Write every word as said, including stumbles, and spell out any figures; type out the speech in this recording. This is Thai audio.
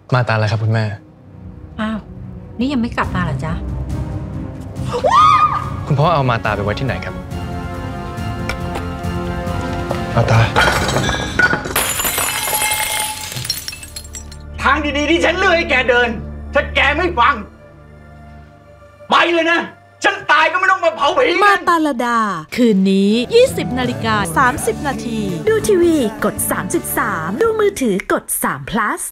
มาตาแล้วครับคุณแม่อ้าวนี่ยังไม่กลับมาเหรอจ๊ะคุณพ่อเอามาตาไปไว้ที่ไหนครับมาตาทางดีๆที่ฉันเลือกให้แกเดินถ้าแกไม่ฟังไปเลยนะฉันตายก็ไม่ต้องมาเผาผีมาตาลดาคืนนี้ ยี่สิบนาฬิกาสามสิบนาทีดูทีวีกดสามสิบสามดูมือถือกดสาม plus